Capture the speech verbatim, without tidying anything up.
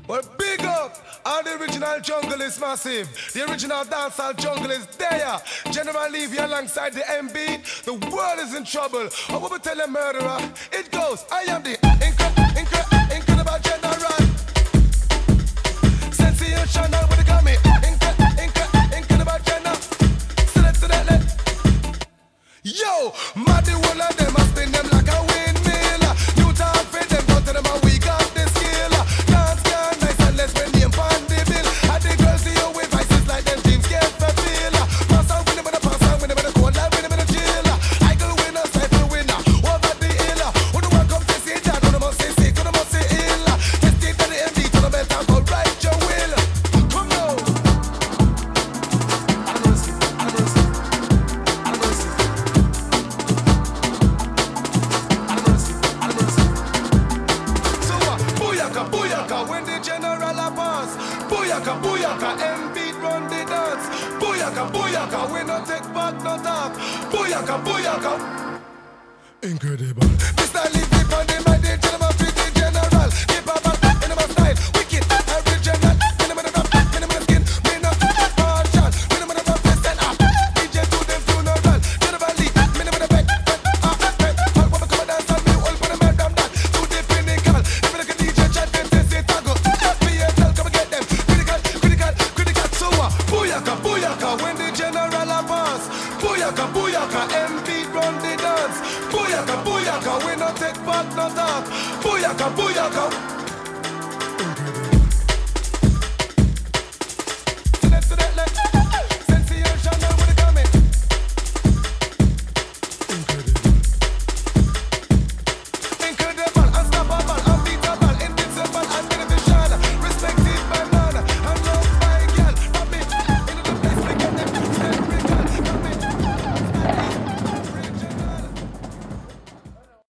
Well, big up! All the original jungle is massive. The original dancehall jungle is there. General Levy alongside the M B. The world is in trouble. I will tell a murderer. It goes, I am the incredible, incredible, incredible general. Sensational with the gummy. Incredible, incredible, incredible general. Select to that left. Yo, mad the whole of them, I spin them like a windmill. You talk for them, go to them and we got the skill. Dance girl, nice and let's bring them on the bill. And the girls see you with vices like them dreams get fulfilled. Pass out with them in the pass out with them in the cold life with them in the chill. I go winner, cycle winner, over the hill. Who the one come to see that, who the must say sick, who the must say ill. Just take to the M D to the best and go right your will. Come now. I know this, I know this, I know this. Booyaka, booyaka, when the general a pass. Booyaka, booyaka, M beat run the dance. Booyaka, booyaka, we no take back no talk. Booyaka, booyaka. Incredible. Mister Levy on the mic, the gentleman fit the general. Keep a back in my style, wicked, original. In the middle of the in the middle of skin, me no partial. In the middle of the stand up, D J to them funeral. General Lee, me no middle back, back, up, back. All women come and dance and me all put them head down that. To the pinnacle, if you look at D J chat, them they say tago. F B S L, come and get them. Critical, critical, critical. So uh, booyaka, booyaka, when the general a pass. Booyaka, booyaka, M beat run the dance. Booyaka, booyaka, we no take back no talk. Booyaka, booyaka.